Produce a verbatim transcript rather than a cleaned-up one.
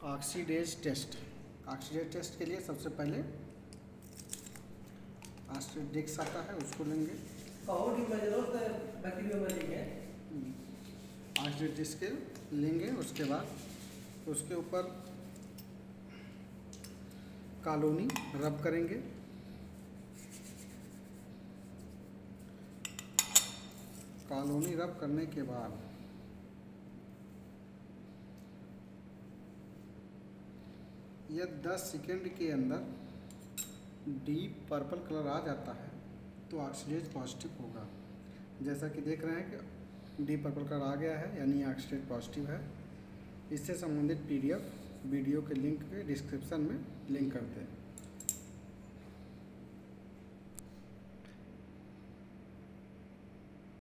Oxidase test. Oxidase test के लिए सबसे पहले ऑक्सीडेज आता है उसको लेंगे। ऑक्सीडेज के लेंगे, उसके बाद उसके ऊपर कॉलोनी रब करेंगे। कॉलोनी रब करने के बाद यह दस सेकेंड के अंदर डीप पर्पल कलर आ जाता है तो ऑक्सीडेज पॉजिटिव होगा। जैसा कि देख रहे हैं कि डीप पर्पल कलर आ गया है, यानी ऑक्सीडेज पॉजिटिव है। इससे संबंधित पीडीएफ वीडियो के लिंक के डिस्क्रिप्शन में लिंक करते हैं।